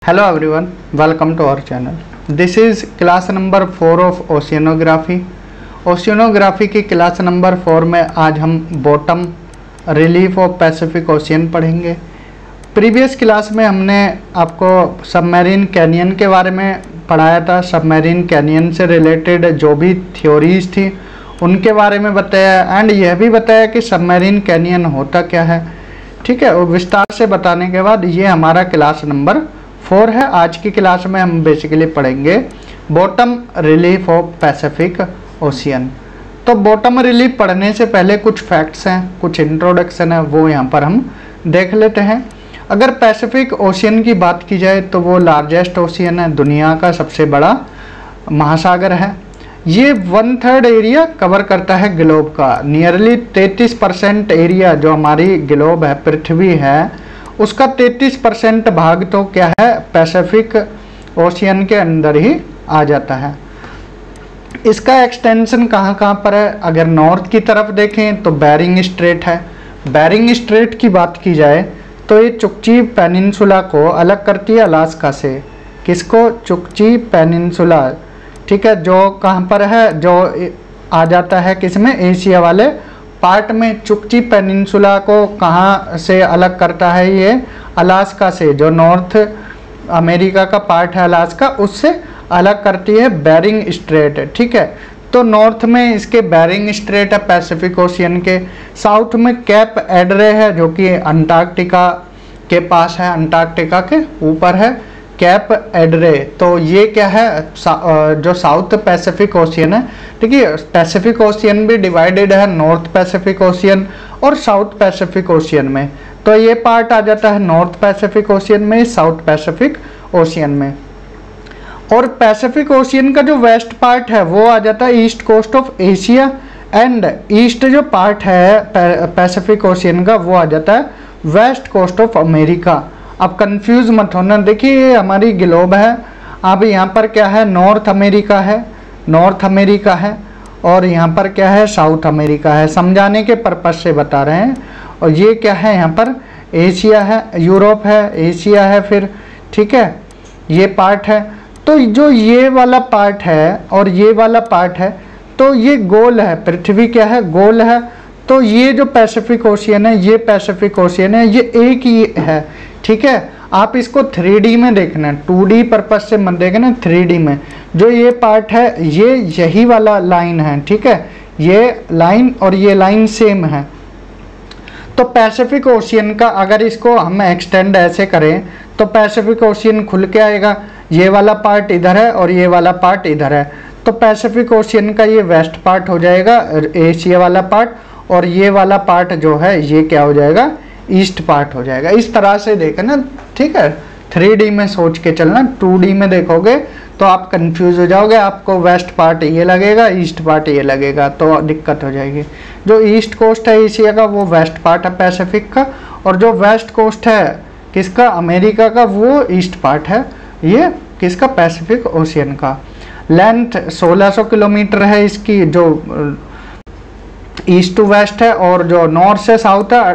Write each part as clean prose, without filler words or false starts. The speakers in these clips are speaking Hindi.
Hello everyone, welcome to our channel. This is class number 4 of Oceanography. Oceanography की क्लास नंबर 4 में आज हम bottom relief of Pacific ocean पढ़ेंगे। प्रीवियस क्लास में हमने आपको सबमरीन कैनियन के बारे में पढ़ाया था। सबमरीन कैनियन से रिलेटेड जो भी थ्योरीज थी उनके बारे में बताया एंड यह भी बताया कि सबमरीन कैनियन होता क्या है। ठीक है, वो विस्तार से बताने के बाद ये हमारा क्लास नंबर 4 है। आज की क्लास में हम बेसिकली पढ़ेंगे bottom relief of Pacific ocean. तो बॉटम रिलीफ पढ़ने से पहले कुछ फैक्ट्स हैं, कुछ इंट्रोडक्शन है, वो यहाँ पर हम देख लेते हैं। अगर पैसिफिक ओशियन की बात की जाए तो वो लार्जेस्ट ओशियन है, दुनिया का सबसे बड़ा महासागर है। ये 1/3 एरिया कवर करता है ग्लोब का। नियरली 33% एरिया जो हमारी ग्लोब है, पृथ्वी है, उसका 33% भाग तो क्या है, पैसिफिक ओशियन के अंदर ही आ जाता है। इसका एक्सटेंशन कहाँ कहाँ पर है? अगर नॉर्थ की तरफ देखें तो बेरिंग स्ट्रेट है। बेरिंग स्ट्रेट की बात की जाए तो ये चुकची पेनिनसुला को अलग करती है अलास्का से। किसको? Chukchi peninsula. ठीक है, जो कहाँ पर है, जो आ जाता है किसमें, एशिया वाले पार्ट में। चुकची पेनिनसुला को कहाँ से अलग करता है? ये अलास्का से। जो नॉर्थ अमेरिका का पार्ट है अलास्का, उससे अलग करती है बेरिंग स्ट्रेट। ठीक है, तो नॉर्थ में इसके बेरिंग स्ट्रेट है पैसिफिक ओशियन के। साउथ में कैप एडरे है जो कि अंटार्कटिका के पास है, अंटार्कटिका के ऊपर है कैप एडरे। तो ये क्या है, जो साउथ पैसिफिक ओशियन है। ठीक है, पैसिफिक ओशियन भी डिवाइडेड है नॉर्थ पैसिफिक ओशियन और साउथ पैसिफिक ओशियन में। तो ये पार्ट आ जाता है नॉर्थ पैसिफिक ओशियन में, साउथ पैसिफिक ओशियन में। और पैसिफिक ओशियन का जो वेस्ट पार्ट है वो आ जाता है east coast of Asia and east जो पार्ट है पैसिफिक ओशियन का वो आ जाता है वेस्ट कोस्ट ऑफ अमेरिका। अब कंफ्यूज मत होना। देखिए ये हमारी ग्लोब है। अब यहाँ पर क्या है, नॉर्थ अमेरिका है, नॉर्थ अमेरिका है, और यहाँ पर क्या है, साउथ अमेरिका है। समझाने के पर्पज से बता रहे हैं। और ये क्या है, यहाँ पर एशिया है, यूरोप है, एशिया है फिर। ठीक है, ये पार्ट है। तो जो ये वाला पार्ट है और ये वाला पार्ट है, तो ये गोल है, पृथ्वी क्या है, गोल है। तो ये जो पैसिफिक ओशियन है, ये पैसिफिक ओशियन है, ये एक ही है। ठीक है, आप इसको 3D में देखना, 2D पर्पज से मत देखना, 3D में। जो ये पार्ट है ये यही वाला लाइन है। ठीक है, ये लाइन और ये लाइन सेम है। तो पैसिफिक ओशियन का अगर इसको हम एक्सटेंड ऐसे करें तो पैसिफिक ओशियन खुल के आएगा। ये वाला पार्ट इधर है और ये वाला पार्ट इधर है। तो पैसिफिक ओशियन का ये वेस्ट पार्ट हो जाएगा, एशिया वाला पार्ट, और ये वाला पार्ट जो है ये क्या हो जाएगा, ईस्ट पार्ट हो जाएगा। इस तरह से देखना। ठीक है, 3D में सोच के चलना। 2D में देखोगे तो आप कंफ्यूज हो जाओगे, आपको वेस्ट पार्ट ये लगेगा, ईस्ट पार्ट ये लगेगा, तो दिक्कत हो जाएगी। जो ईस्ट कोस्ट है एशिया का वो वेस्ट पार्ट है पैसिफिक का, और जो वेस्ट कोस्ट है किसका, अमेरिका का, वो ईस्ट पार्ट है ये किसका, पैसिफिक ओशियन का। लेंथ 1600 किलोमीटर है इसकी, जो ईस्ट टू वेस्ट है, और जो नॉर्थ से साउथ है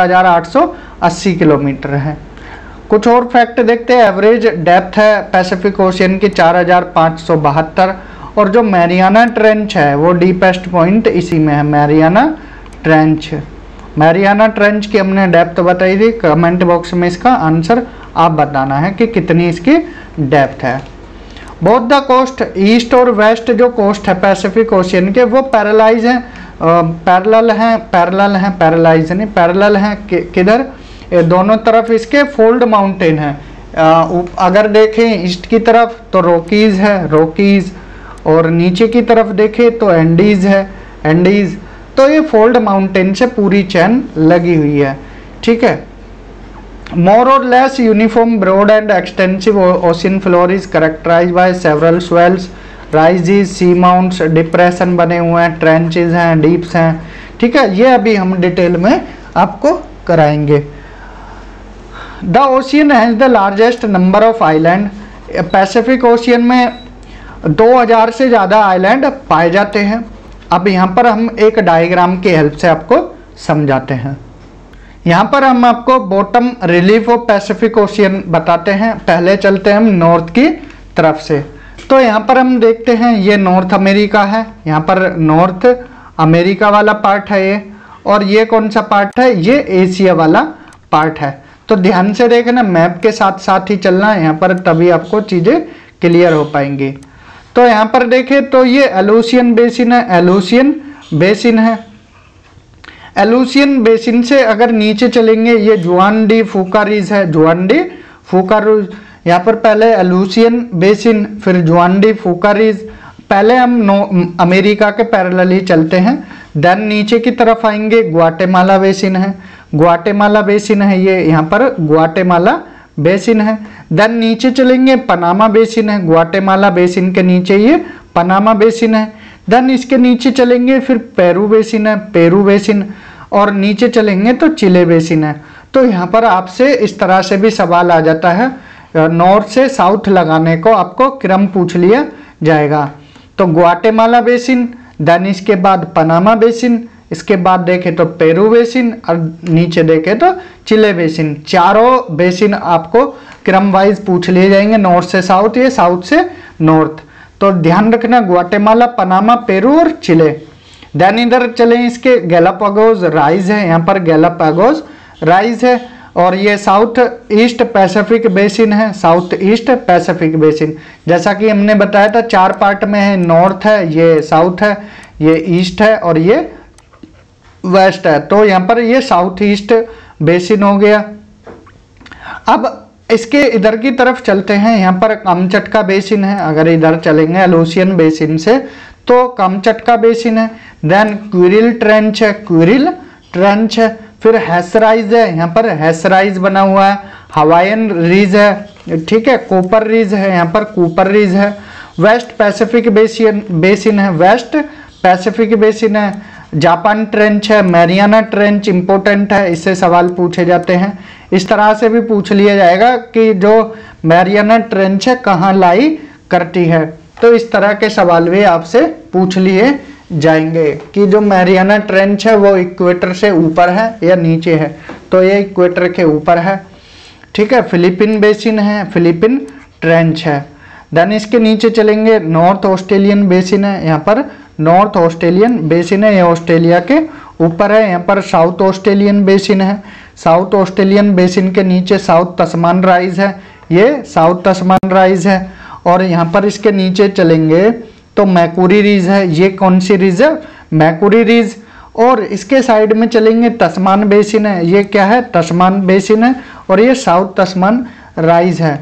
14,880 किलोमीटर है। कुछ और फैक्ट देखते हैं। एवरेज डेप्थ है पैसिफिक ओशियन की 4,572, और जो मैरियाना ट्रेंच है वो डीपेस्ट पॉइंट इसी में है, मैरियाना ट्रेंच। मैरियाना ट्रेंच की हमने डेप्थ बताई थी। कमेंट बॉक्स में इसका आंसर आप बताना है कि कितनी इसकी डेप्थ है। बोथ द कोस्ट, ईस्ट और वेस्ट जो कोस्ट है पैसिफिक ओशियन के, वो पैरेलाइज हैं, पैरेलल हैं, पैरेलाइज नहीं, पैरेलल हैं। किधर, दोनों तरफ इसके फोल्ड माउंटेन है। अगर देखें ईस्ट की तरफ तो रॉकीज है, रॉकीज, और नीचे की तरफ देखें तो एंडीज है, एंडीज। तो ये फोल्ड माउंटेन से पूरी चेन लगी हुई है। ठीक है, more or less uniform broad and extensive ocean floor is characterized by several swells, rises, sea mounts, depression बने हुए हैं, ट्रेंचेस हैं, डीप्स हैं। ठीक है, ये अभी हम डिटेल में आपको कराएंगे। The ocean has the largest number of island. Pacific ocean में 2000 से ज़्यादा आइलैंड पाए जाते हैं। अब यहाँ पर हम एक डायग्राम की हेल्प से आपको समझाते हैं। यहाँ पर हम आपको bottom relief of Pacific ocean बताते हैं। पहले चलते हैं हम नॉर्थ की तरफ से। तो यहाँ पर हम देखते हैं ये नॉर्थ अमेरिका है, यहाँ पर नॉर्थ अमेरिका वाला पार्ट है ये, और ये कौन सा पार्ट है, ये एशिया वाला पार्ट है। तो ध्यान से देखना, मैप के साथ साथ ही चलना है यहाँ पर, तभी आपको चीज़ें क्लियर हो पाएंगी। तो यहाँ पर देखें तो ये एलुसियन बेसिन है, एलुसियन बेसिन है। एलुसियन बेसिन से अगर नीचे चलेंगे ये जुआन डी फूका रिज है, जुआन डी फूका रिज। यहाँ पर पहले एलुसियन बेसिन, फिर जुआन डी फूका रिज। पहले हम अमेरिका के पैरेलली चलते हैं, देन नीचे की तरफ आएंगे ग्वाटेमाला बेसिन है, ग्वाटेमाला बेसिन है ये, यहाँ पर ग्वाटेमाला बेसिन है। देन नीचे चलेंगे पनामा बेसिन है, ग्वाटेमाला बेसिन के नीचे ये पनामा बेसिन है। देन इसके नीचे चलेंगे फिर पेरू बेसिन है, पेरू बेसिन, और नीचे चलेंगे तो चिले बेसिन है। तो यहाँ पर आपसे इस तरह से भी सवाल आ जाता है, नॉर्थ से साउथ लगाने को आपको क्रम पूछ लिया जाएगा। तो ग्वाटेमाला बेसिन, देन इसके बाद पनामा बेसिन, इसके बाद देखें तो पेरू बेसिन, और नीचे देखें तो चिले बेसिन। चारों बेसिन आपको क्रम वाइज पूछ लिए जाएंगे, नॉर्थ से साउथ, ये साउथ से नॉर्थ। तो ध्यान रखना ग्वाटेमाला, पनामा, पेरू और चिले। देन इधर चले इसके गैलापागोस राइज है, यहाँ पर गैलापागोस राइज है, और ये साउथ ईस्ट पैसिफिक बेसिन है, साउथ ईस्ट पैसिफिक बेसिन। जैसा कि हमने बताया था 4 पार्ट में है, नॉर्थ है, ये साउथ है, ये ईस्ट है और ये वेस्ट है। तो यहाँ पर ये साउथ ईस्ट बेसिन हो गया। अब इसके इधर की तरफ चलते हैं, यहाँ पर कामचटका बेसिन है। अगर इधर चलेंगे एलुसियन बेसिन से तो कामचटका बेसिन है। देन क्विरिल ट्रेंच है, क्विरिल ट्रेंच है। फिर हैसराइज है, यहाँ पर हैसराइज बना हुआ है। हवाईयन रीज है, ठीक है, कूपर रीज है, यहाँ पर कूपर रीज है। वेस्ट पैसिफिक बेसिन है, वेस्ट पैसिफिक बेसिन है। जापान ट्रेंच है, मैरियाना ट्रेंच इंपॉर्टेंट है, इससे सवाल पूछे जाते हैं। इस तरह से भी पूछ लिया जाएगा कि जो मैरियाना ट्रेंच है कहाँ लाई करती है। तो इस तरह के सवाल भी आपसे पूछ लिए जाएंगे कि जो मैरियाना ट्रेंच है वो इक्वेटर से ऊपर है या नीचे है। तो ये इक्वेटर के ऊपर है, ठीक है। फिलीपीन बेसिन है, फिलीपीन ट्रेंच है। देन इसके नीचे चलेंगे नॉर्थ ऑस्ट्रेलियन बेसिन है, यहाँ पर नॉर्थ ऑस्ट्रेलियन बेसिन है, ये ऑस्ट्रेलिया के ऊपर है। यहाँ पर साउथ ऑस्ट्रेलियन बेसिन है, साउथ ऑस्ट्रेलियन बेसिन के नीचे साउथ तस्मान राइज है, ये साउथ तस्मान राइज है। और यहाँ पर इसके नीचे चलेंगे तो मैकुरी रीज है, ये कौन सी रीज है, मैकुरी रीज। और इसके साइड में चलेंगे तस्मान बेसिन है, ये क्या है, तस्मान बेसिन है, और ये साउथ तस्मान राइज है।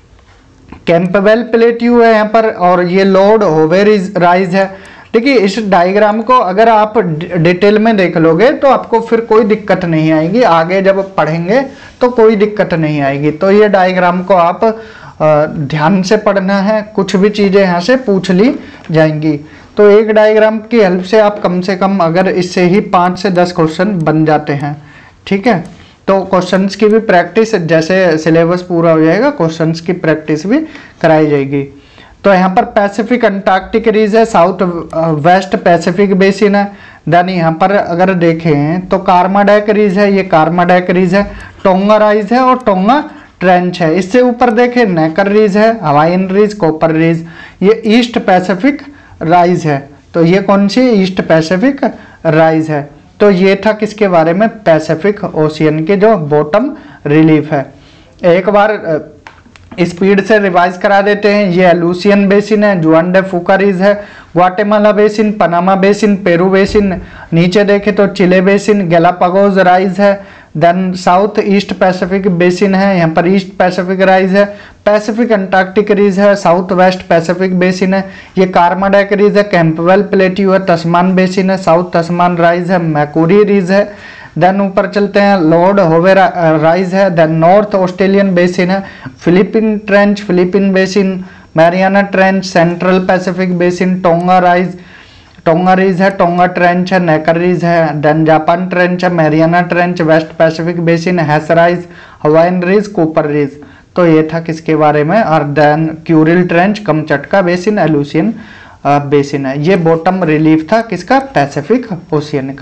कैंपबेल प्लेट्यू है यहाँ पर, और ये लॉर्ड होवे राइज है। देखिए इस डायग्राम को अगर आप डिटेल में देख लोगे तो आपको फिर कोई दिक्कत नहीं आएगी, आगे जब पढ़ेंगे तो कोई दिक्कत नहीं आएगी। तो ये डायग्राम को आप ध्यान से पढ़ना है, कुछ भी चीज़ें यहाँ से पूछ ली जाएंगी। तो एक डायग्राम की हेल्प से आप कम से कम अगर इससे ही 5 से 10 क्वेश्चन बन जाते हैं, ठीक है। तो क्वेश्चंस की भी प्रैक्टिस, जैसे सिलेबस पूरा हो जाएगा क्वेश्चंस की प्रैक्टिस भी कराई जाएगी। तो यहाँ पर पैसिफिक अंटार्कटिक रीज है, साउथ वेस्ट पैसिफिक बेसिन है। देन यहाँ पर अगर देखें तो कार्माडेक रीज है, ये कार्माडेक रीज है। टोंगा राइज है और टोंगा ट्रेंच है। इससे ऊपर देखें नेकर रीज है, हवाईयन रीज, कॉपर रीज, ये ईस्ट पैसिफिक राइज है। तो ये कौन सी ईस्ट पैसिफिक राइज है। तो ये था किसके बारे में, पैसिफिक ओशियन के जो बॉटम रिलीफ है। एक बार स्पीड से रिवाइज करा देते हैं। ये एलुसियन बेसिन है, जुआन डे फूका रीज है, Guatemala basin, Panama basin, Peru basin. नीचे देखें तो चिले बेसिन, गैलापागोस राइज है। Then south east Pacific basin है, यहाँ पर ईस्ट पैसिफिक राइज है। पैसिफिक अंटार्कटिक रीज है, साउथ वेस्ट पैसिफिक बेसिन है। ये कार्माडेक रीज है, कैंपबेल प्लेट्यू है, तस्मान बेसिन है, साउथ तस्मान राइज है, मैकुरी रीज है। देन ऊपर चलते हैं, लॉर्ड होवे राइज है। देन नॉर्थ ऑस्ट्रेलियन बेसिन है, Philippine trench, Philippine basin, Mariana trench, central Pacific basin, Tonga rise, Tonga ridge है, टोंगा ट्रेंच है, नेकर रीज है। देन जापान ट्रेंच है, Mariana trench, west Pacific basin, Hess rise, Hawaiian ridge, Cooper ridge. तो ये था किसके बारे में। और then Kuril trench, Kamchatka basin, Aleutian basin है। ये बॉटम रिलीफ था किसका, पैसिफिक ओशियन का।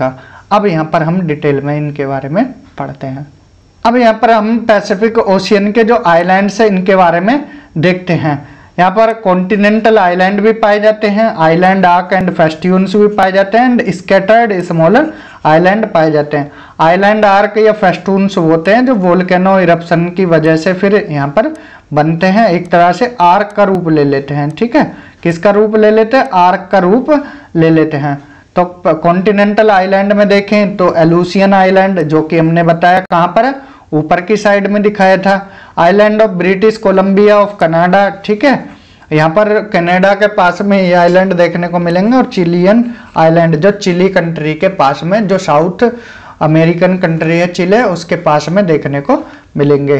अब यहाँ पर हम डिटेल में इनके बारे में पढ़ते हैं। अब यहाँ पर हम पैसिफिक ओशियन के जो आइलैंड्स है इनके बारे में देखते हैं। यहाँ पर कॉन्टिनेंटल आइलैंड भी पाए जाते हैं, आइलैंड आर्क एंड फेस्ट्यून्स भी पाए जाते हैं, एंड स्कैटर्ड स्मॉलर आइलैंड पाए जाते हैं। आइलैंड आर्क या फेस्टून्स होते हैं जो वोल्केनो इरप्शन की वजह से फिर यहाँ पर बनते हैं, एक तरह से आर्क का रूप ले लेते हैं। ठीक है, किसका रूप ले लेते हैं? आर्क का रूप ले लेते हैं। तो कॉन्टिनेंटल आइलैंड में देखें तो एलूसियन आइलैंड, जो कि हमने बताया कहाँ पर है, ऊपर की साइड में दिखाया था। Island of British Columbia of Canada, ठीक है, यहाँ पर कनाडा के पास में ये आइलैंड देखने को मिलेंगे। और चिलियन आइलैंड, जो चिली कंट्री के पास में, जो साउथ अमेरिकन कंट्री है चिले, उसके पास में देखने को मिलेंगे।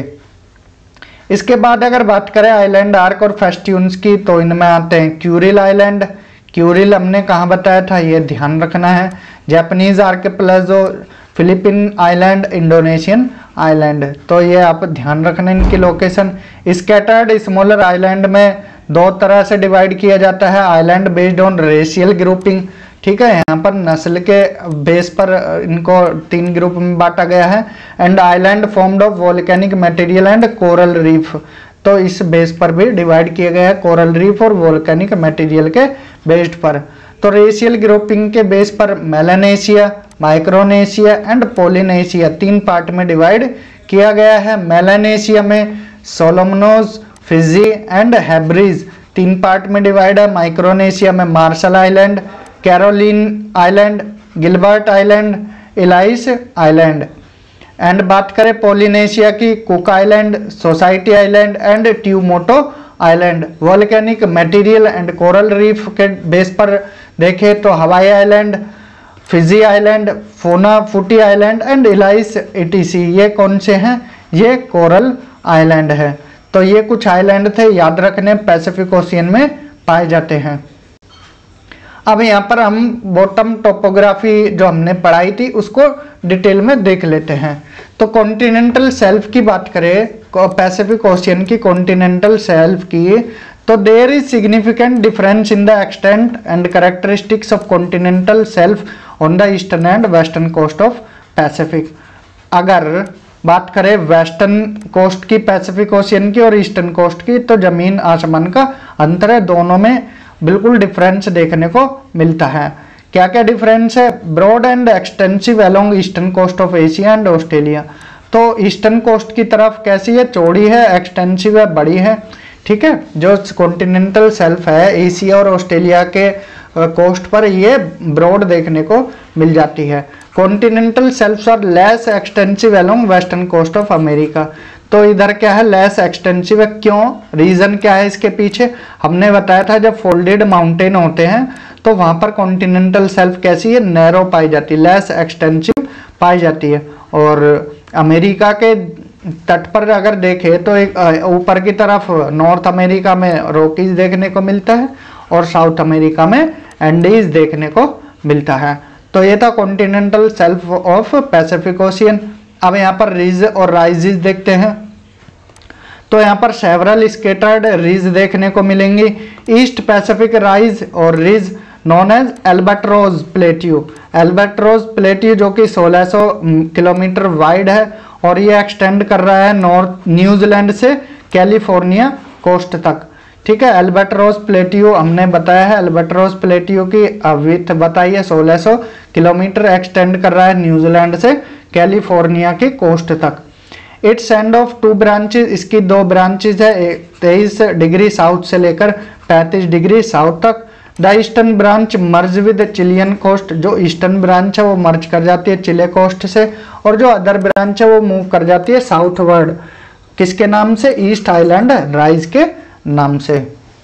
इसके बाद अगर बात करें आइलैंड आर्क और फेस्ट्यून्स की, तो इनमें आते हैं क्यूरिल आइलैंड। क्यूरिल हमने कहाँ बताया था, ये ध्यान रखना है। Japanese archipelago, Philippine island, Indonesian island, तो ये आप ध्यान रखना इनकी लोकेशन। स्कैटर्ड स्मॉलर आइलैंड में दो तरह से डिवाइड किया जाता है, island based on racial grouping. ठीक है, यहाँ पर नस्ल के बेस पर इनको 3 ग्रुप में बांटा गया है। And island formed of volcanic material and coral reef, तो इस बेस पर भी डिवाइड किया गया है, कोरल रीफ और वोल्केनिक मटेरियल के बेस्ड पर। तो रेशियल ग्रुपिंग के बेस पर Melanesia, Micronesia and Polynesia 3 part में डिवाइड किया गया है। मेलानेशिया में Solomons, Fiji and Hebrides 3 part में डिवाइड है। माइक्रोनेशिया में Marshall island, Caroline island, Gilbert island, Ellice island. And बात करें पोलिनेशिया की, Cook island, society island and Tuamotu island. Volcanic material and coral reef के बेस पर देखें तो हवाई आइलैंड, फिजी आइलैंड, फोना फुटी आइलैंड एंड एलाइस एटीसी, ये कौन से हैं? ये कोरल आइलैंड है। तो ये कुछ आइलैंड थे, याद रखने, पैसिफिक ओशियन में पाए जाते हैं। अब यहाँ पर हम बॉटम टोपोग्राफी जो हमने पढ़ाई थी उसको डिटेल में देख लेते हैं। तो कॉन्टिनेंटल शेल्फ की बात करें, पैसिफिक ओशियन की कॉन्टिनेंटल शेल्फ की, तो there is significant difference in the extent and characteristics of continental shelf on the eastern and western coast of Pacific. अगर बात करें वेस्टर्न कोस्ट की पैसिफिक ओशियन की और ईस्टर्न कोस्ट की, तो जमीन आसमान का अंतर है, दोनों में बिल्कुल डिफरेंस देखने को मिलता है। क्या क्या डिफरेंस है? Broad and extensive along eastern coast of Asia and Australia, तो ईस्टर्न कोस्ट की तरफ कैसी है? चौड़ी है, एक्सटेंसिव है, बड़ी है। ठीक है, जो कॉन्टिनेंटल शेल्फ है एशिया और ऑस्ट्रेलिया के कोस्ट पर ये ब्रॉड देखने को मिल जाती है। Continental shelves are less extensive along western coast of America, तो इधर क्या है? लेस एक्सटेंसिव है। क्यों? रीजन क्या है इसके पीछे? हमने बताया था जब फोल्डेड माउंटेन होते हैं तो वहां पर कॉन्टिनेंटल शेल्फ कैसी है? नैरो पाई जाती है, लेस एक्सटेंसिव पाई जाती है। और अमेरिका के तट पर अगर देखें तो एक ऊपर की तरफ नॉर्थ अमेरिका में रॉकीज देखने को मिलता है और साउथ अमेरिका में एंडीज देखने को मिलता है। तो ये था continental shelf of Pacific ocean. अब यहाँ पर रिज और राइजेस देखते हैं, तो यहाँ पर सेवरल स्कैटर्ड रिज देखने को मिलेंगी। ईस्ट पैसिफिक राइज और ridge known as Albatross plateau. Albatross plateau जो कि 1600 किलोमीटर वाइड है और ये एक्सटेंड कर रहा है नॉर्थ न्यूजीलैंड से कैलिफोर्निया कोस्ट तक। ठीक है, एल्बाट्रोज प्लेट्यू हमने बताया है, एल्बाट्रोज प्लेट्यू की विड्थ बताई है 1600 किलोमीटर, एक्सटेंड कर रहा है न्यूजीलैंड से कैलिफोर्निया की कोस्ट तक। इट्स एंड ऑफ 2 ब्रांचेज, इसकी 2 ब्रांचेज है, 23 डिग्री साउथ से लेकर 35 डिग्री साउथ तक। The eastern branch merge with Chilean coast, जो ईस्टर्न ब्रांच है वो मर्ज कर जाती है चिले कोस्ट से, और जो अदर ब्रांच है वो मूव कर जाती है साउथवर्ड, किसके नाम से? ईस्ट आइलैंड राइज के नाम से।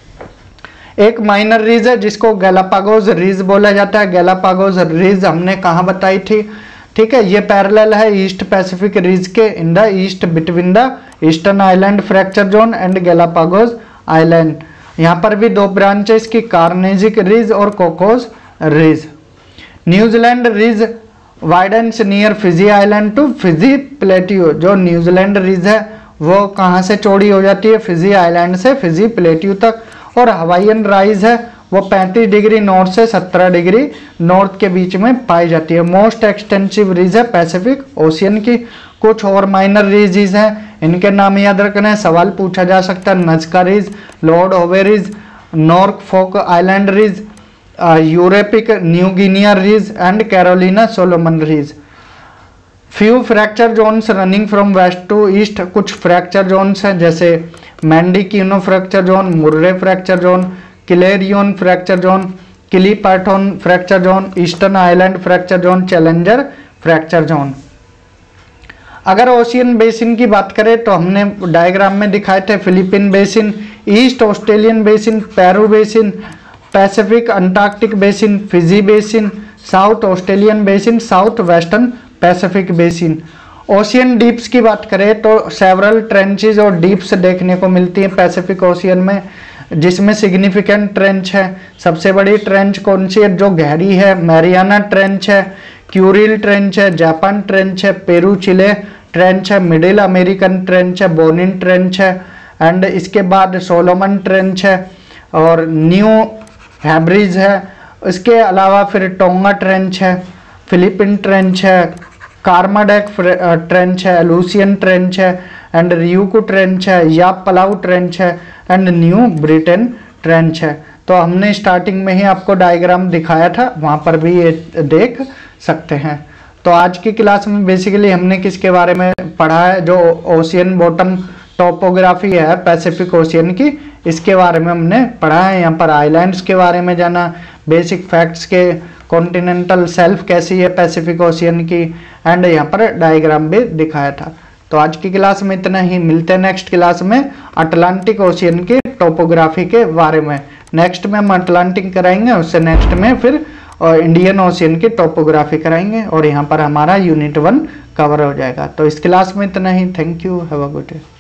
एक माइनर रीज है जिसको गैलापागोस रीज बोला जाता है। गैलापागोस रीज हमने कहाँ बताई थी? ठीक है, ये पैरेलल है ईस्ट पैसिफिक रीज के, in the east between the Eastern island fracture Zone and Galapagos Island. यहाँ पर भी 2 ब्रांचेस की, कार्नेजिक रिज और Cocos ridge. New Zealand ridge widens near Fiji island to Fiji plateau, जो न्यूजीलैंड रिज है वो कहाँ से चौड़ी हो जाती है? फिजी आइलैंड से फिजी प्लेट्यू तक। और हवाईयन राइज है वो 35 डिग्री नॉर्थ से 17 डिग्री नॉर्थ के बीच में पाई जाती है। मोस्ट एक्सटेंसिव रीज है पैसिफिक ओशियन की। कुछ और माइनर रीज हैं, इनके नाम याद रखना है, सवाल पूछा जा सकता है। Nazca ridge, Lord Howe ridge, Norfolk island ridge, Eauripik New Guinea ridge and Carolina Solomon ridge. Few fracture zones running from west to east, कुछ फ्रैक्चर जोन्स हैं जैसे Mendocino fracture zone, Murray fracture zone, Clarion fracture zone, Clipperton fracture zone, eastern island fracture zone, Challenger fracture zone. अगर ओशियन बेसिन की बात करें तो हमने डायग्राम में दिखाए थे Philippine basin, east Australian basin, Peru basin, Pacific Antarctic basin, Fiji basin, south Australian basin, south western Pacific basin. Ocean deeps की बात करें तो सेवरल ट्रेंचेज और डीप्स देखने को मिलती हैं पैसिफिक ओशियन में, जिसमें सिग्निफिकेंट ट्रेंच है। सबसे बड़ी ट्रेंच कौन सी है जो गहरी है? मैरियाना ट्रेंच है, क्यूरिल ट्रेंच है, जापान ट्रेंच है, पेरू चिले ट्रेंच है, मिडिल अमेरिकन ट्रेंच है, बोनिन ट्रेंच है, एंड इसके बाद सोलोमन ट्रेंच है और न्यू हैब्रिज है। इसके अलावा फिर टोंगा ट्रेंच है, फिलिपिन ट्रेंच है, कार्माडेक ट्रेंच है, लूसियन ट्रेंच है, एंड रियूकू ट्रेंच है, याप पलाऊ ट्रेंच है, एंड न्यू ब्रिटेन ट्रेंच है। तो हमने स्टार्टिंग में ही आपको डायग्राम दिखाया था, वहाँ पर भी ये देख सकते हैं। तो आज की क्लास में बेसिकली हमने किसके बारे में पढ़ा है? जो ओशियन बॉटम टोपोग्राफी है पैसिफिक ओशियन की, इसके बारे में हमने पढ़ा है। यहाँ पर आइलैंड्स के बारे में जाना, बेसिक फैक्ट्स के, कॉन्टिनेंटल सेल्फ कैसी है पैसिफिक ओशियन की, एंड यहाँ पर डायग्राम भी दिखाया था। तो आज की क्लास में इतना ही, मिलते हैं नेक्स्ट क्लास में अटलांटिक ओशियन की टोपोग्राफी के बारे में। नेक्स्ट में हम अटलांटिक कराएंगे, उससे नेक्स्ट में फिर इंडियन ओशियन की टोपोग्राफी कराएंगे और यहाँ पर हमारा यूनिट 1 कवर हो जाएगा। तो इस क्लास में इतना ही। Thank you, have a good day.